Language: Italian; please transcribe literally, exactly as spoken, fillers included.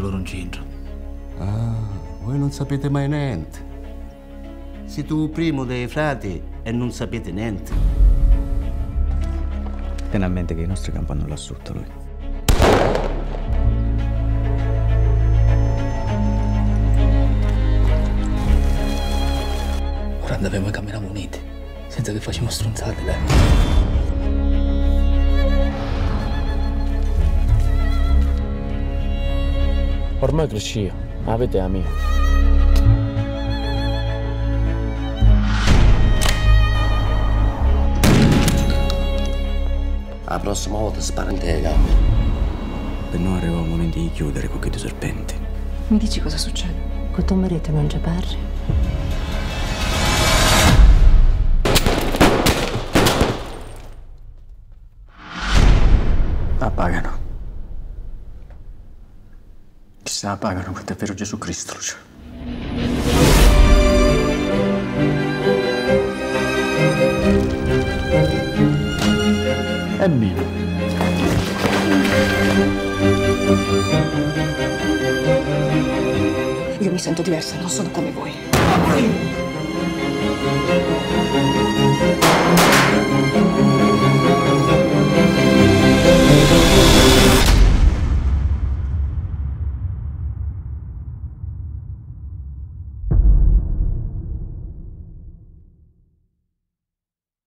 loro non c'entrano. Ah, voi non sapete mai niente. Siete il primo dei frati e non sapete niente. Tieni a mente che i nostri campano là sotto lui. Ora andavamo a camminare uniti, senza che facciamo stronzate, dai. Ormai cresci, avete amici. La prossima volta spara in te le gambe. Per noi arriva il momento di chiudere con quei serpenti. Mi dici cosa succede? Con tuo marito non ci parli? La pagano. Chissà la pagano quanto è vero Gesù Cristo, Lucio. È mio. Io mi sento diversa, non sono come voi.